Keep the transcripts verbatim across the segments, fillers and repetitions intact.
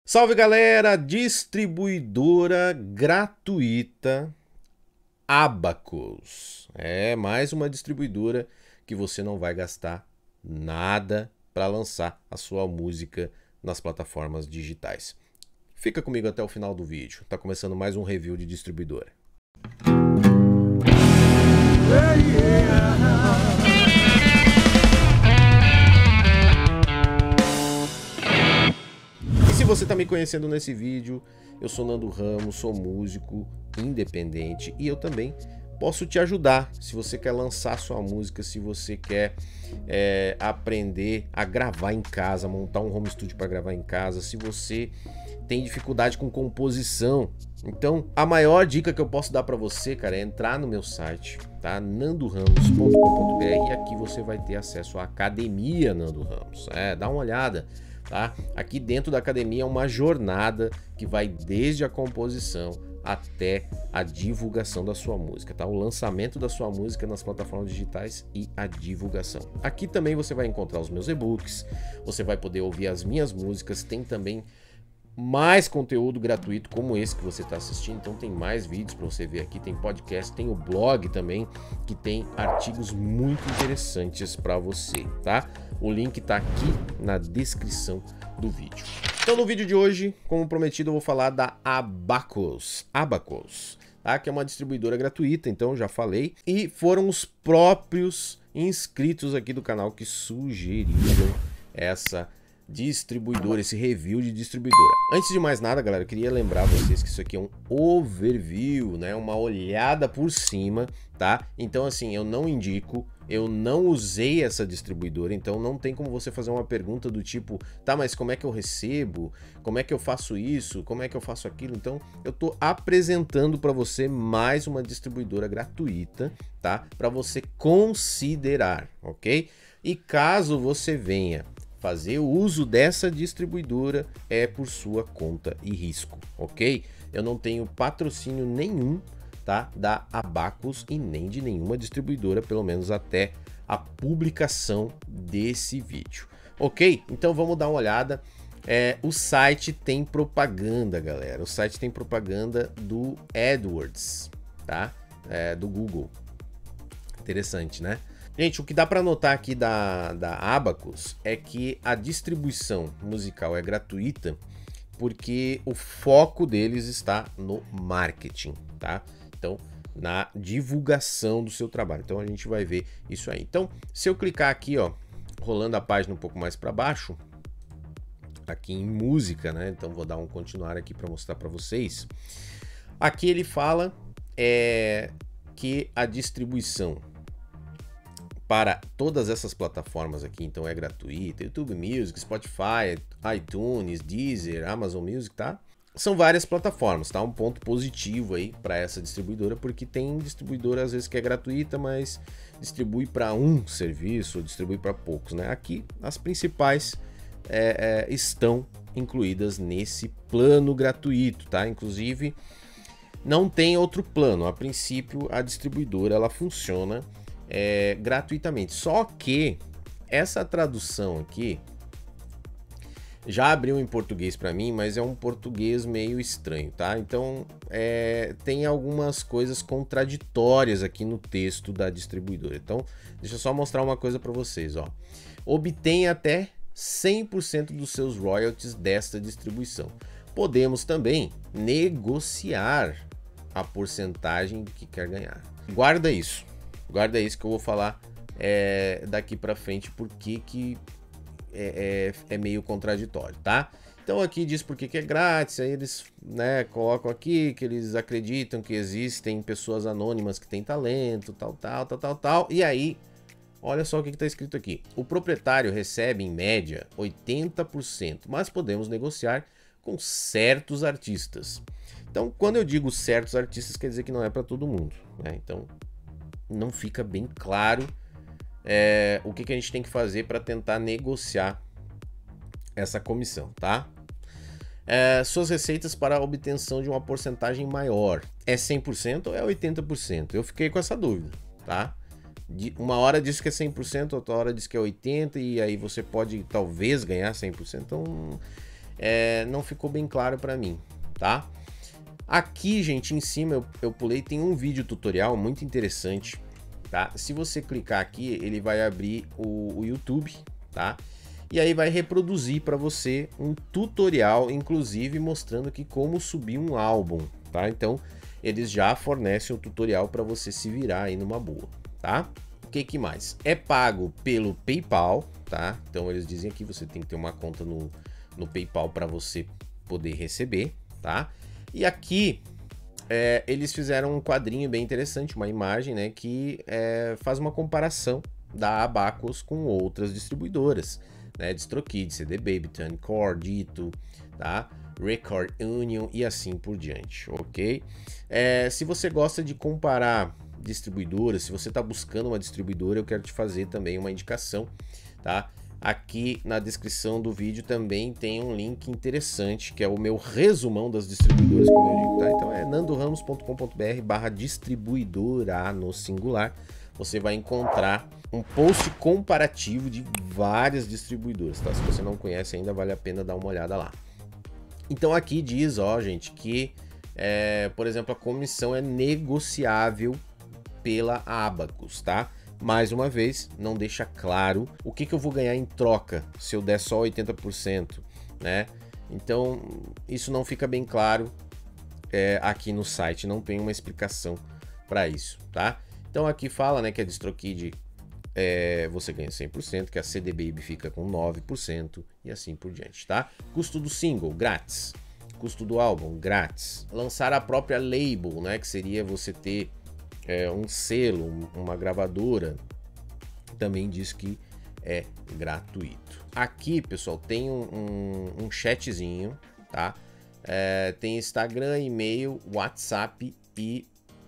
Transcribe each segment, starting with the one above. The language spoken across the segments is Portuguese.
Salve galera, distribuidora gratuita Abacus. É mais uma distribuidora que você não vai gastar nada para lançar a sua música nas plataformas digitais. Fica comigo até o final do vídeo, tá começando mais um review de distribuidora. Se você está me conhecendo nesse vídeo, eu sou Nando Ramos, sou músico independente e eu também posso te ajudar se você quer lançar sua música, se você quer é, aprender a gravar em casa, montar um home studio para gravar em casa, se você tem dificuldade com composição. Então, a maior dica que eu posso dar para você, cara, é entrar no meu site, tá? nando ramos ponto com ponto br, e aqui você vai ter acesso à Academia Nando Ramos. É, dá uma olhada. Tá? Aqui dentro da academia é uma jornada que vai desde a composição até a divulgação da sua música, tá? O lançamento da sua música nas plataformas digitais e a divulgação. Aqui também você vai encontrar os meus e-books, você vai poder ouvir as minhas músicas, tem também mais conteúdo gratuito como esse que você está assistindo, então tem mais vídeos para você ver aqui, tem podcast, tem o blog também, que tem artigos muito interessantes para você, tá? O link tá aqui na descrição do vídeo. Então no vídeo de hoje, como prometido, eu vou falar da Abacus, Abacus, tá? Que é uma distribuidora gratuita, então já falei, e foram os próprios inscritos aqui do canal que sugeriram essa distribuidora, esse review de distribuidora. Antes de mais nada, galera, eu queria lembrar vocês que isso aqui é um overview, né? Uma olhada por cima, tá? Então, assim, eu não indico, eu não usei essa distribuidora, então não tem como você fazer uma pergunta do tipo, tá, mas como é que eu recebo? Como é que eu faço isso? Como é que eu faço aquilo? Então, eu tô apresentando para você mais uma distribuidora gratuita, tá? Para você considerar, ok? E caso você venha fazer o uso dessa distribuidora, é por sua conta e risco, ok? Eu não tenho patrocínio nenhum, tá, da Abacus e nem de nenhuma distribuidora, pelo menos até a publicação desse vídeo, ok? Então vamos dar uma olhada. É, o site tem propaganda, galera. O site tem propaganda do AdWords, tá? É, do Google. Interessante, né? Gente, o que dá para notar aqui da, da Abacus é que a distribuição musical é gratuita porque o foco deles está no marketing, tá? Então, na divulgação do seu trabalho. Então, a gente vai ver isso aí. Então, se eu clicar aqui, ó, rolando a página um pouco mais para baixo, aqui em música, né? Então, vou dar um continuar aqui para mostrar para vocês. Aqui ele fala é, que a distribuição para todas essas plataformas aqui, então é gratuita, YouTube Music, Spotify, iTunes, Deezer, Amazon Music, tá? São várias plataformas, tá? Um ponto positivo aí para essa distribuidora, porque tem distribuidora às vezes que é gratuita, mas distribui para um serviço, distribui para poucos, né? Aqui as principais é, é, estão incluídas nesse plano gratuito, tá? Inclusive não tem outro plano, a princípio a distribuidora ela funciona É, gratuitamente, só que essa tradução aqui já abriu em português para mim, mas é um português meio estranho, tá? Então é, tem algumas coisas contraditórias aqui no texto da distribuidora. Então deixa eu só mostrar uma coisa para vocês, ó. Obtém até cem por cento dos seus royalties desta distribuição. Podemos também negociar a porcentagem que quer ganhar. Guarda isso. Guarda isso que eu vou falar é, daqui para frente, porque que é, é, é meio contraditório, tá? Então aqui diz porque que é grátis, aí eles, né, colocam aqui que eles acreditam que existem pessoas anônimas que têm talento, tal, tal, tal, tal, tal. E aí, olha só o que está escrito aqui. O proprietário recebe em média oitenta por cento, mas podemos negociar com certos artistas. Então, quando eu digo certos artistas, quer dizer que não é para todo mundo, né? Então não fica bem claro é, o que, que a gente tem que fazer para tentar negociar essa comissão, tá? É, suas receitas para a obtenção de uma porcentagem maior é cem por cento ou é oitenta por cento? Eu fiquei com essa dúvida, tá? De, uma hora diz que é cem por cento, outra hora diz que é oitenta por cento, e aí você pode talvez ganhar cem por cento. Então é, não ficou bem claro para mim, tá? Aqui, gente, em cima eu, eu pulei, tem um vídeo tutorial muito interessante, tá? Se você clicar aqui, ele vai abrir o, o YouTube, tá? E aí vai reproduzir para você um tutorial, inclusive mostrando aqui como subir um álbum, tá? Então, eles já fornecem o tutorial para você se virar aí numa boa, tá? O que que mais? É pago pelo PayPal, tá? Então, eles dizem aqui, você tem que ter uma conta no, no PayPal para você poder receber, tá? E aqui, é, eles fizeram um quadrinho bem interessante, uma imagem, né? Que é, faz uma comparação da Abacus com outras distribuidoras, né, DistroKid, C D Baby, TuneCore, Ditto, tá? Record Union e assim por diante, ok? É, se você gosta de comparar distribuidoras, se você está buscando uma distribuidora, eu quero te fazer também uma indicação, tá? Aqui na descrição do vídeo também tem um link interessante, que é o meu resumão das distribuidoras, como eu digo, tá? Então é nandoramos ponto com ponto br barra distribuidora no singular. Você vai encontrar um post comparativo de várias distribuidoras, tá? Se você não conhece ainda, vale a pena dar uma olhada lá. Então aqui diz, ó, gente, que, é, por exemplo, a comissão é negociável pela Abacus, tá? Mais uma vez, não deixa claro o que, que eu vou ganhar em troca se eu der só oitenta por cento, né? Então, isso não fica bem claro é, aqui no site, não tem uma explicação para isso, tá? Então aqui fala, né, que a DistroKid é, você ganha cem por cento, que a C D Baby fica com nove por cento e assim por diante, tá? Custo do single, grátis. Custo do álbum, grátis. Lançar a própria label, né, que seria você ter é, um selo, uma gravadora, também diz que é gratuito. Aqui, pessoal, tem um, um, um chatzinho, tá? É, tem Instagram, e-mail, WhatsApp e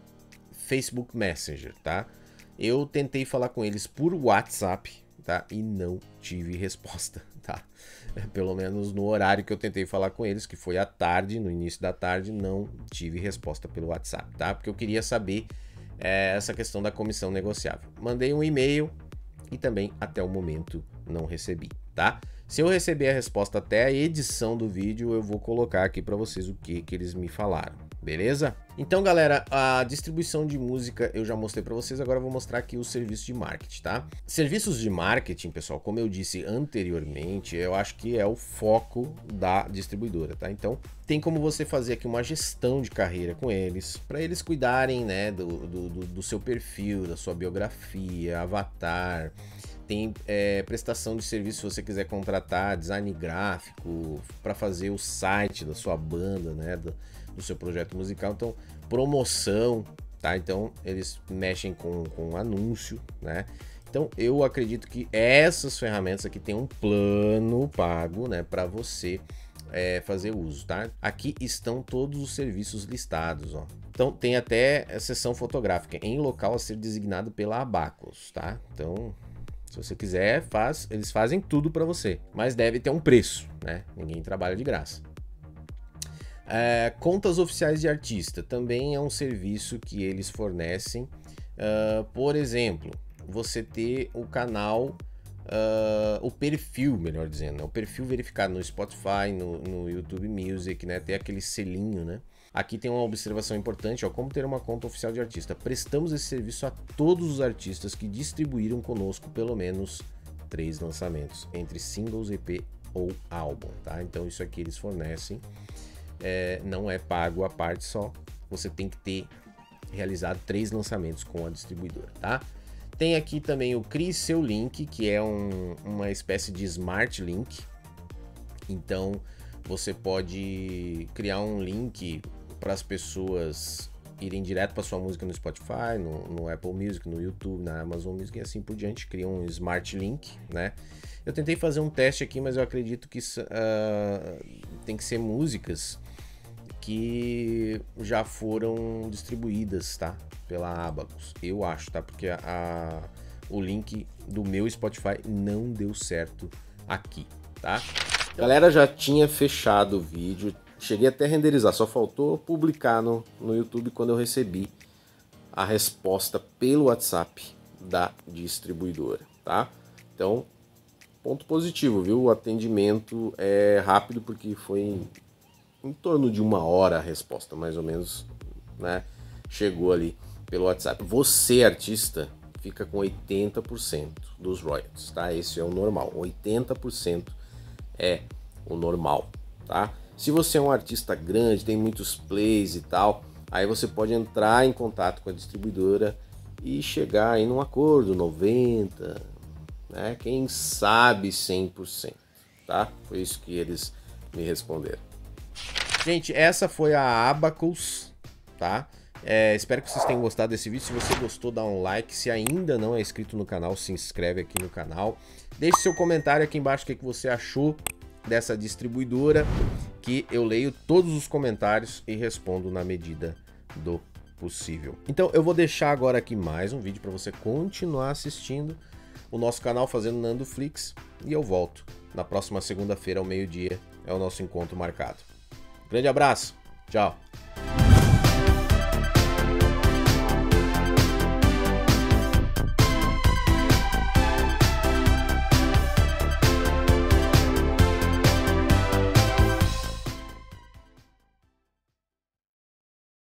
Facebook Messenger, tá? Eu tentei falar com eles por WhatsApp, tá? E não tive resposta, tá? Pelo menos no horário que eu tentei falar com eles, que foi à tarde, no início da tarde, não tive resposta pelo WhatsApp, tá? Porque eu queria saber é, essa questão da comissão negociável. Mandei um e-mail e também até o momento não recebi, tá? Se eu receber a resposta até a edição do vídeo, eu vou colocar aqui para vocês o que que eles me falaram, beleza? Então, galera, a distribuição de música eu já mostrei para vocês, agora eu vou mostrar aqui o serviço de marketing, tá? Serviços de marketing, pessoal, como eu disse anteriormente, eu acho que é o foco da distribuidora, tá? Então, tem como você fazer aqui uma gestão de carreira com eles, para eles cuidarem, né, do, do, do seu perfil, da sua biografia, avatar. Tem é, prestação de serviço se você quiser contratar design gráfico para fazer o site da sua banda, né, do, do seu projeto musical. Então, promoção, tá? Então, eles mexem com, com anúncio, né? Então, eu acredito que essas ferramentas aqui tem um plano pago, né, para você é, fazer uso, tá? Aqui estão todos os serviços listados, ó. Então, tem até a seção fotográfica em local a ser designado pela Abacus, tá? Então, se você quiser, faz, eles fazem tudo para você, mas deve ter um preço, né? Ninguém trabalha de graça. É, contas oficiais de artista também é um serviço que eles fornecem. Uh, por exemplo, você ter o canal, uh, o perfil, melhor dizendo, né? O perfil verificado no Spotify, no, no YouTube Music, né? Ter aquele selinho, né? Aqui tem uma observação importante, ó, como ter uma conta oficial de artista. Prestamos esse serviço a todos os artistas que distribuíram conosco pelo menos três lançamentos, entre singles, E P ou álbum, tá? Então isso aqui eles fornecem, é, não é pago a parte só, você tem que ter realizado três lançamentos com a distribuidora, tá? Tem aqui também o Crie Seu Link, que é um, uma espécie de Smart Link. Então você pode criar um link para as pessoas irem direto para sua música no Spotify, no, no Apple Music, no YouTube, na Amazon Music e assim por diante. Cria um Smart Link, né? Eu tentei fazer um teste aqui, mas eu acredito que uh, tem que ser músicas que já foram distribuídas, tá? Pela Abacus, eu acho, tá? Porque a, a, o link do meu Spotify não deu certo aqui, tá? Galera, já tinha fechado o vídeo, cheguei até a renderizar, só faltou publicar no, no YouTube quando eu recebi a resposta pelo WhatsApp da distribuidora, tá? Então, ponto positivo, viu? O atendimento é rápido porque foi em, em torno de uma hora a resposta, mais ou menos, né? Chegou ali pelo WhatsApp. Você, artista, fica com oitenta por cento dos royalties, tá? Esse é o normal. oitenta por cento é o normal, tá? Se você é um artista grande, tem muitos plays e tal, aí você pode entrar em contato com a distribuidora e chegar em um acordo, noventa por cento, né? Quem sabe cem por cento, tá? Foi isso que eles me responderam. Gente, essa foi a Abacus, tá? É, espero que vocês tenham gostado desse vídeo. Se você gostou, dá um like. Se ainda não é inscrito no canal, se inscreve aqui no canal. Deixe seu comentário aqui embaixo o que você achou dessa distribuidora, que eu leio todos os comentários e respondo na medida do possível. Então eu vou deixar agora aqui mais um vídeo para você continuar assistindo o nosso canal Fazendo Nandoflix, e eu volto na próxima segunda-feira ao meio-dia, é o nosso encontro marcado. Grande abraço, tchau!